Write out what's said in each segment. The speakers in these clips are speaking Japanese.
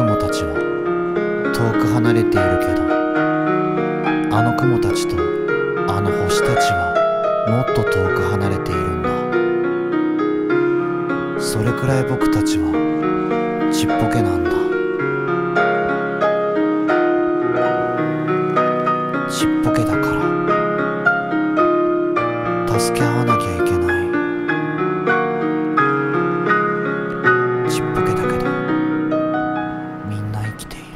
雲たちは遠く離れているけど、あの雲たちとあの星たちはもっと遠く離れているんだ。それくらい僕たちはちっぽけなんだ。ちっぽけだから助け合わなきゃいけない。ちっぽけだけどみんな生きている。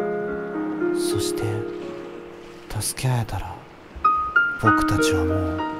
そして助け合えたら僕たちはもう